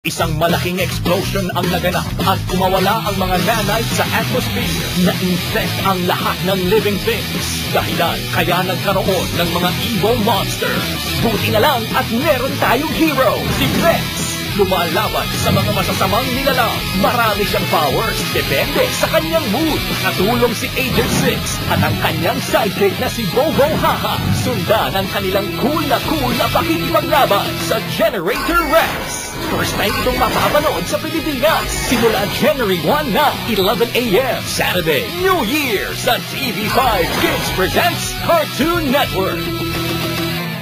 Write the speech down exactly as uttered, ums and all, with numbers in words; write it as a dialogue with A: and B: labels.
A: Isang malaking explosion ang naganap at kumawala ang mga nanay sa atmosphere. Na-infect ang lahat ng living things. Dahilan kaya nagkaroon ng mga evil monsters. Buti na lang at meron tayong hero, si Vex. Lumalaban sa mga masasamang nilalang. Marami siyang powers, depende sa kanyang mood. Katulong si Agent six at ang kanyang sidekick na si Bobo Haha. Sundan ang kanilang cool na cool na pakikipaglaban sa Generator Rex. First time itong mapapanood sa Pilipinas. Simula January first na eleven a m Saturday, New Year sa T V five Kids Presents Cartoon Network.